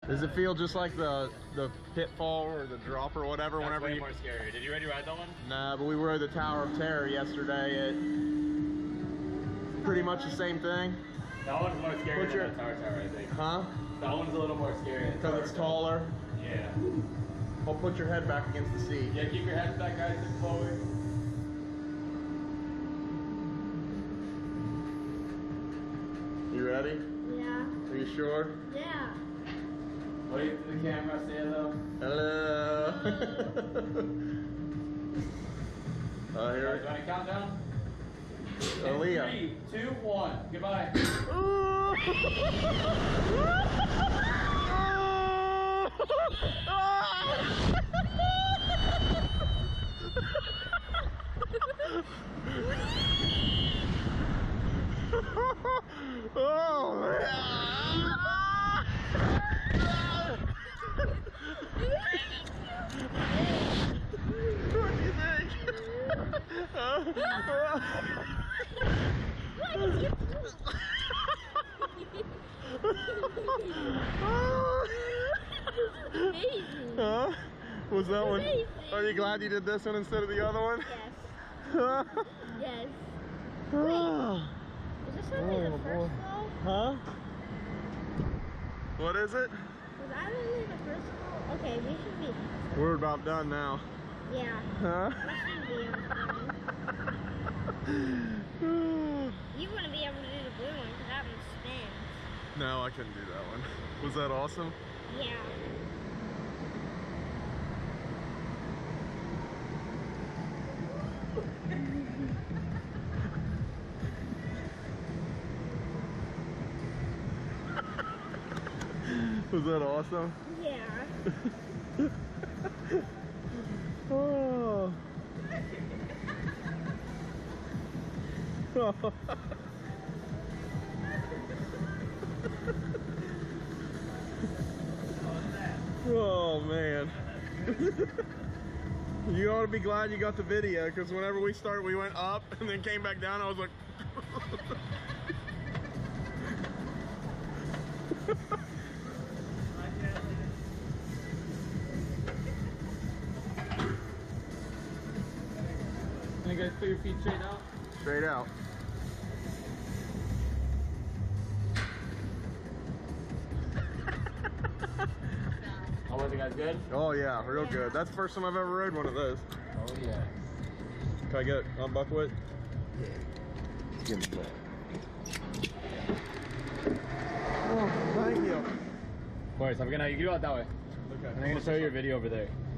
Does it feel just like the pitfall or the drop or whatever? That's whenever way you... more scary. Did you already ride that one? Nah, but we rode the Tower of Terror yesterday. Pretty much the same thing. That one's more scary than the Tower, I think. Huh? That one's a little more scary. Because it's taller? Yeah. Well, put your head back against the seat. Yeah, keep your head back, guys, and forward. You ready? Yeah. Are you sure? Yeah. Wave to the camera, say hello. Hello. Here. Do you want to count down? Aaliyah. 3, 2, 1. Goodbye. Oh, man. What do you think? Huh? Was that one? Are you glad you did this one instead of the other one? Yes. Yes. Wait. Is this only the first flow? Huh? What is it? Was that only the first flow? Okay, we should be. We're about done now. Yeah. Huh? We should be on You wouldn't be able to do the blue one because that one spins. No, I couldn't do that one. Was that awesome? Yeah. Was that awesome? Yeah. Oh. Oh man. You ought to be glad you got the video, because whenever we started we went up and then came back down, I was like Can you guys put your feet straight out? straight out. How was it, guys? Good? Oh yeah, real good. That's the first time I've ever rode one of those. Oh, yeah. Can I get it on Buckwheat? Give me that. Oh, thank you. Of course, I'm gonna, you can go out that way. Okay. I'm gonna show you your video over there.